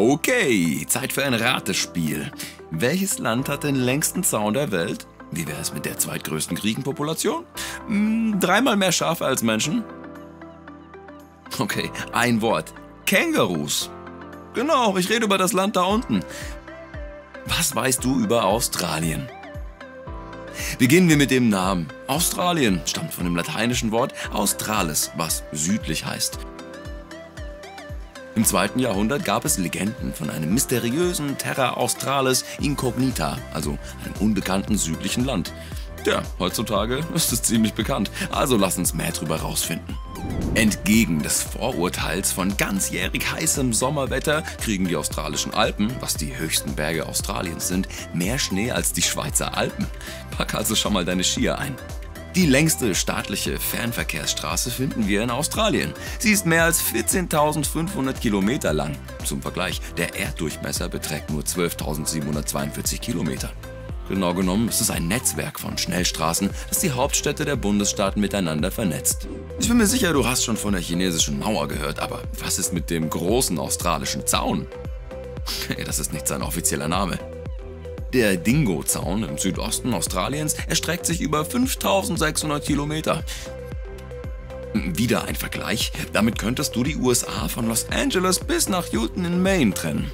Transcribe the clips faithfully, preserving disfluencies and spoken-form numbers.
Okay, Zeit für ein Ratespiel. Welches Land hat den längsten Zaun der Welt? Wie wäre es mit der zweitgrößten Griechen-Population? Hm, dreimal mehr Schafe als Menschen? Okay, ein Wort. Kängurus. Genau, ich rede über das Land da unten. Was weißt du über Australien? Beginnen wir mit dem Namen. Australien stammt von dem lateinischen Wort Australis, was südlich heißt. Im zweiten Jahrhundert gab es Legenden von einem mysteriösen Terra Australis Incognita, also einem unbekannten südlichen Land. Tja, heutzutage ist es ziemlich bekannt, also lass uns mehr drüber rausfinden. Entgegen des Vorurteils von ganzjährig heißem Sommerwetter kriegen die australischen Alpen, was die höchsten Berge Australiens sind, mehr Schnee als die Schweizer Alpen. Pack also schon mal deine Skier ein. Die längste staatliche Fernverkehrsstraße finden wir in Australien. Sie ist mehr als vierzehntausendfünfhundert Kilometer lang. Zum Vergleich, der Erddurchmesser beträgt nur zwölftausendsiebenhundertzweiundvierzig Kilometer. Genau genommen ist es ein Netzwerk von Schnellstraßen, das die Hauptstädte der Bundesstaaten miteinander vernetzt. Ich bin mir sicher, du hast schon von der chinesischen Mauer gehört, aber was ist mit dem großen australischen Zaun? Das ist nicht sein offizieller Name. Der Dingo-Zaun im Südosten Australiens erstreckt sich über fünftausendsechshundert Kilometer. Wieder ein Vergleich, damit könntest du die U S A von Los Angeles bis nach Houston in Maine trennen.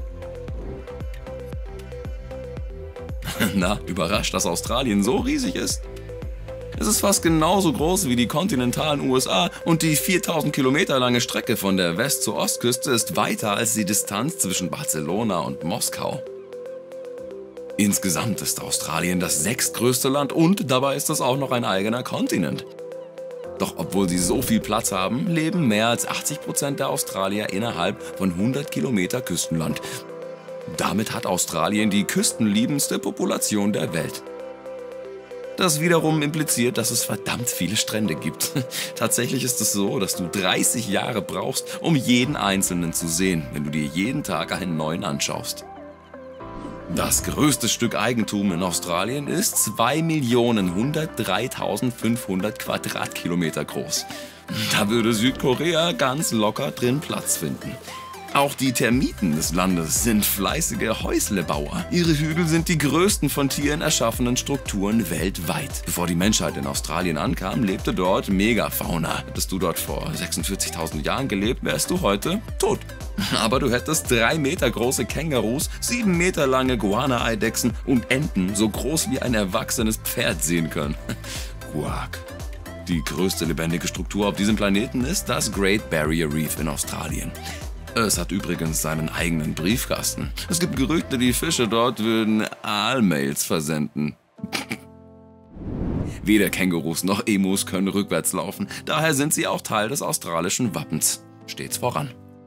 Na, überrascht, dass Australien so riesig ist? Es ist fast genauso groß wie die kontinentalen U S A und die viertausend Kilometer lange Strecke von der West- zur Ostküste ist weiter als die Distanz zwischen Barcelona und Moskau. Insgesamt ist Australien das sechstgrößte Land und dabei ist es auch noch ein eigener Kontinent. Doch obwohl sie so viel Platz haben, leben mehr als achtzig Prozent der Australier innerhalb von hundert Kilometer Küstenland. Damit hat Australien die küstenliebendste Population der Welt. Das wiederum impliziert, dass es verdammt viele Strände gibt. Tatsächlich ist es so, dass du dreißig Jahre brauchst, um jeden einzelnen zu sehen, wenn du dir jeden Tag einen neuen anschaust. Das größte Stück Eigentum in Australien ist zwei Millionen hundertdreitausendfünfhundert Quadratkilometer groß. Da würde Südkorea ganz locker drin Platz finden. Auch die Termiten des Landes sind fleißige Häuslebauer. Ihre Hügel sind die größten von Tieren erschaffenen Strukturen weltweit. Bevor die Menschheit in Australien ankam, lebte dort Megafauna. Hättest du dort vor sechsundvierzigtausend Jahren gelebt, wärst du heute tot. Aber du hättest drei Meter große Kängurus, sieben Meter lange Guana-Eidechsen und Enten so groß wie ein erwachsenes Pferd sehen können. Quack. Die größte lebendige Struktur auf diesem Planeten ist das Great Barrier Reef in Australien. Es hat übrigens seinen eigenen Briefkasten. Es gibt Gerüchte, die Fische dort würden Aalmails versenden. Weder Kängurus noch Emus können rückwärts laufen, daher sind sie auch Teil des australischen Wappens. Stets voran.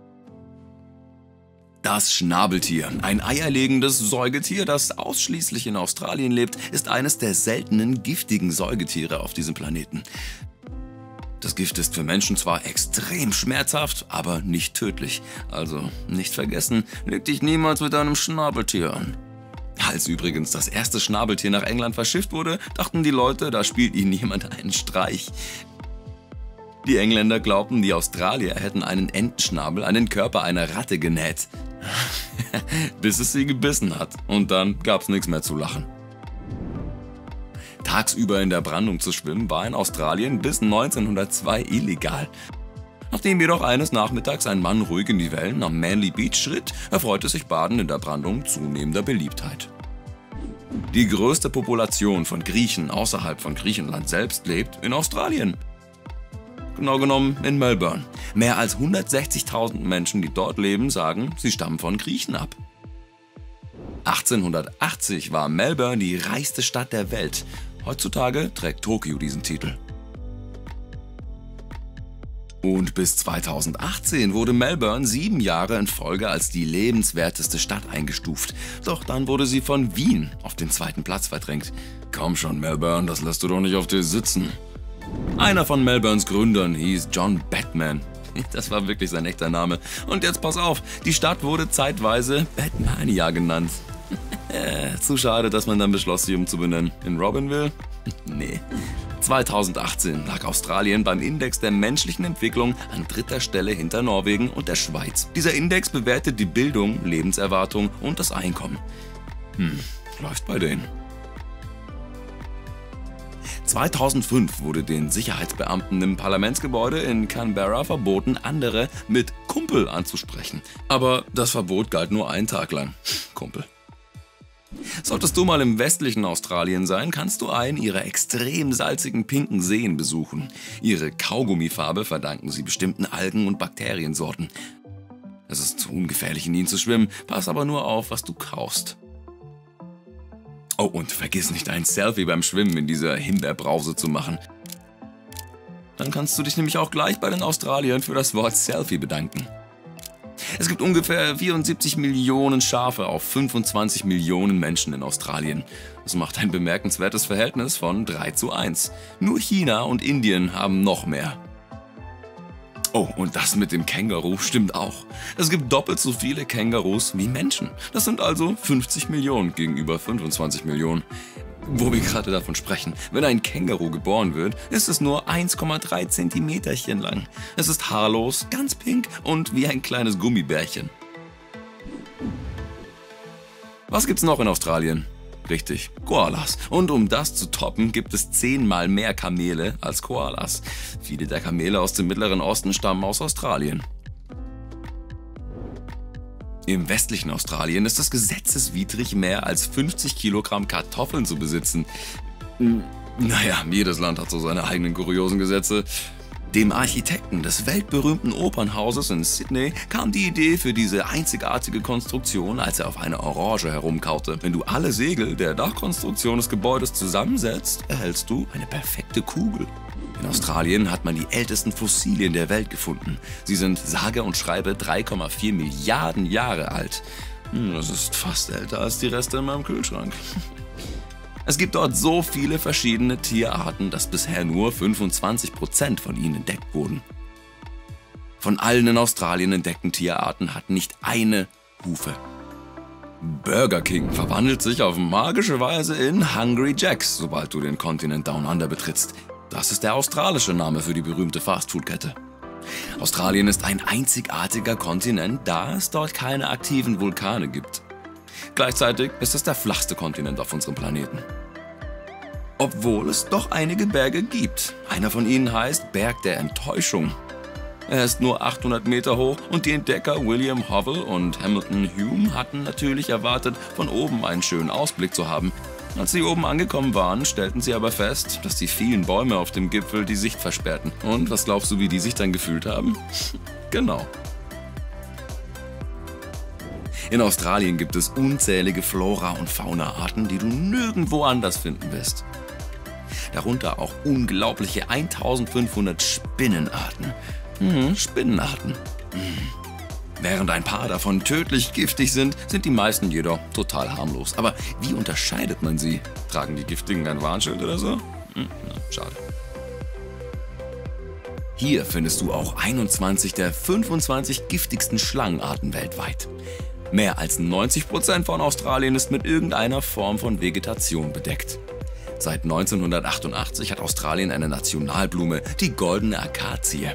Das Schnabeltier, ein eierlegendes Säugetier, das ausschließlich in Australien lebt, ist eines der seltenen giftigen Säugetiere auf diesem Planeten. Das Gift ist für Menschen zwar extrem schmerzhaft, aber nicht tödlich. Also nicht vergessen, leg dich niemals mit einem Schnabeltier an. Als übrigens das erste Schnabeltier nach England verschifft wurde, dachten die Leute, da spielt ihnen jemand einen Streich. Die Engländer glaubten, die Australier hätten einen Entenschnabel an den Körper einer Ratte genäht. Bis es sie gebissen hat. Und dann gab's nichts mehr zu lachen. Tagsüber in der Brandung zu schwimmen war in Australien bis neunzehnhundertzwei illegal. Nachdem jedoch eines Nachmittags ein Mann ruhig in die Wellen am Manly Beach schritt, erfreute sich Baden in der Brandung zunehmender Beliebtheit. Die größte Population von Griechen außerhalb von Griechenland selbst lebt in Australien. Genau genommen in Melbourne. Mehr als hundertsechzigtausend Menschen, die dort leben, sagen, sie stammen von Griechen ab. achtzehnhundertachtzig war Melbourne die reichste Stadt der Welt. Heutzutage trägt Tokio diesen Titel. Und bis zweitausendachtzehn wurde Melbourne sieben Jahre in Folge als die lebenswerteste Stadt eingestuft. Doch dann wurde sie von Wien auf den zweiten Platz verdrängt. Komm schon, Melbourne, das lässt du doch nicht auf dir sitzen. Einer von Melbournes Gründern hieß John Batman. Das war wirklich sein echter Name. Und jetzt pass auf, die Stadt wurde zeitweise Batmania genannt. Zu schade, dass man dann beschloss, sie umzubenennen. In Robinville? Nee. zweitausendachtzehn lag Australien beim Index der menschlichen Entwicklung an dritter Stelle hinter Norwegen und der Schweiz. Dieser Index bewertet die Bildung, Lebenserwartung und das Einkommen. Hm, läuft bei denen. zweitausendfünf wurde den Sicherheitsbeamten im Parlamentsgebäude in Canberra verboten, andere mit Kumpel anzusprechen. Aber das Verbot galt nur einen Tag lang. Kumpel. Solltest du mal im westlichen Australien sein, kannst du einen ihrer extrem salzigen pinken Seen besuchen. Ihre Kaugummifarbe verdanken sie bestimmten Algen- und Bakteriensorten. Es ist ungefährlich, in ihnen zu schwimmen, pass aber nur auf, was du kaufst. Oh, und vergiss nicht, ein Selfie beim Schwimmen in dieser Himbeerbrause zu machen. Dann kannst du dich nämlich auch gleich bei den Australiern für das Wort Selfie bedanken. Es gibt ungefähr vierundsiebzig Millionen Schafe auf fünfundzwanzig Millionen Menschen in Australien. Das macht ein bemerkenswertes Verhältnis von drei zu eins. Nur China und Indien haben noch mehr. Oh, und das mit dem Känguru stimmt auch. Es gibt doppelt so viele Kängurus wie Menschen. Das sind also fünfzig Millionen gegenüber fünfundzwanzig Millionen. Wo wir gerade davon sprechen, wenn ein Känguru geboren wird, ist es nur eins Komma drei Zentimeterchen lang. Es ist haarlos, ganz pink und wie ein kleines Gummibärchen. Was gibt's noch in Australien? Richtig, Koalas. Und um das zu toppen, gibt es zehnmal mehr Kamele als Koalas. Viele der Kamele aus dem Mittleren Osten stammen aus Australien. Im westlichen Australien ist es gesetzeswidrig, mehr als fünfzig Kilogramm Kartoffeln zu besitzen. Naja, jedes Land hat so seine eigenen kuriosen Gesetze. Dem Architekten des weltberühmten Opernhauses in Sydney kam die Idee für diese einzigartige Konstruktion, als er auf eine Orange herumkaute. Wenn du alle Segel der Dachkonstruktion des Gebäudes zusammensetzt, erhältst du eine perfekte Kugel. In Australien hat man die ältesten Fossilien der Welt gefunden. Sie sind sage und schreibe drei Komma vier Milliarden Jahre alt. Das ist fast älter als die Reste in meinem Kühlschrank. Es gibt dort so viele verschiedene Tierarten, dass bisher nur fünfundzwanzig Prozent von ihnen entdeckt wurden. Von allen in Australien entdeckten Tierarten hat nicht eine Hufe. Burger King verwandelt sich auf magische Weise in Hungry Jacks, sobald du den Kontinent Down Under betrittst. Das ist der australische Name für die berühmte Fastfood-Kette. Australien ist ein einzigartiger Kontinent, da es dort keine aktiven Vulkane gibt. Gleichzeitig ist es der flachste Kontinent auf unserem Planeten. Obwohl es doch einige Berge gibt. Einer von ihnen heißt Berg der Enttäuschung. Er ist nur achthundert Meter hoch und die Entdecker William Hovell und Hamilton Hume hatten natürlich erwartet, von oben einen schönen Ausblick zu haben. Als sie oben angekommen waren, stellten sie aber fest, dass die vielen Bäume auf dem Gipfel die Sicht versperrten. Und was glaubst du, wie die sich dann gefühlt haben? Genau. In Australien gibt es unzählige Flora- und Fauna-Arten, die du nirgendwo anders finden wirst. Darunter auch unglaubliche eintausendfünfhundert Spinnenarten. Mhm, Spinnenarten. Mhm. Während ein paar davon tödlich giftig sind, sind die meisten jedoch total harmlos. Aber wie unterscheidet man sie? Tragen die Giftigen ein Warnschild oder so? Hm, na, schade. Hier findest du auch einundzwanzig der fünfundzwanzig giftigsten Schlangenarten weltweit. Mehr als neunzig Prozent von Australien ist mit irgendeiner Form von Vegetation bedeckt. Seit neunzehnhundertachtundachtzig hat Australien eine Nationalblume, die goldene Akazie.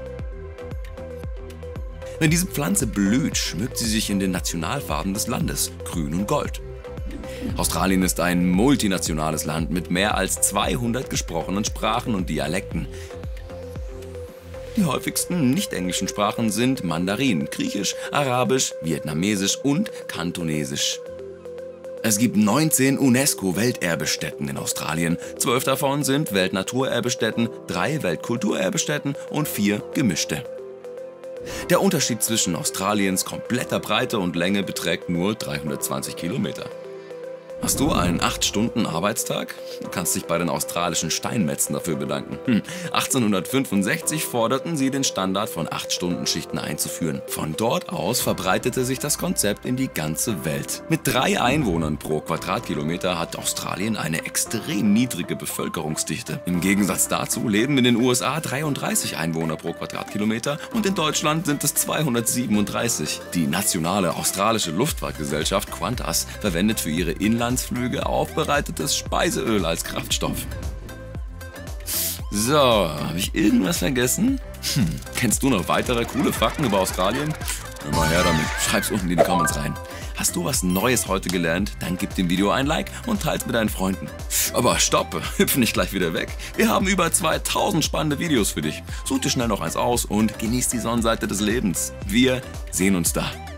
Wenn diese Pflanze blüht, schmückt sie sich in den Nationalfarben des Landes, grün und gold. Australien ist ein multinationales Land mit mehr als zweihundert gesprochenen Sprachen und Dialekten. Die häufigsten nicht-englischen Sprachen sind Mandarin, Griechisch, Arabisch, Vietnamesisch und Kantonesisch. Es gibt neunzehn UNESCO-Welterbestätten in Australien. Zwölf davon sind Weltnaturerbestätten, drei Weltkulturerbestätten und vier gemischte. Der Unterschied zwischen Australiens kompletter Breite und Länge beträgt nur dreihundertzwanzig Kilometer. Hast du einen acht Stunden Arbeitstag? Du kannst dich bei den australischen Steinmetzen dafür bedanken. Hm. achtzehnhundertfünfundsechzig forderten sie, den Standard von acht Stunden Schichten einzuführen. Von dort aus verbreitete sich das Konzept in die ganze Welt. Mit drei Einwohnern pro Quadratkilometer hat Australien eine extrem niedrige Bevölkerungsdichte. Im Gegensatz dazu leben in den U S A dreiunddreißig Einwohner pro Quadratkilometer und in Deutschland sind es zweihundertsiebenunddreißig. Die nationale australische Luftfahrtgesellschaft Qantas verwendet für ihre Inland Flüge aufbereitetes Speiseöl als Kraftstoff. So, habe ich irgendwas vergessen? Hm, kennst du noch weitere coole Fakten über Australien? Immer her damit, schreib's unten in die Comments rein. Hast du was Neues heute gelernt? Dann gib dem Video ein Like und teils mit deinen Freunden. Aber stopp, hüpf nicht gleich wieder weg. Wir haben über zweitausend spannende Videos für dich. Such dir schnell noch eins aus und genieß die Sonnenseite des Lebens. Wir sehen uns da.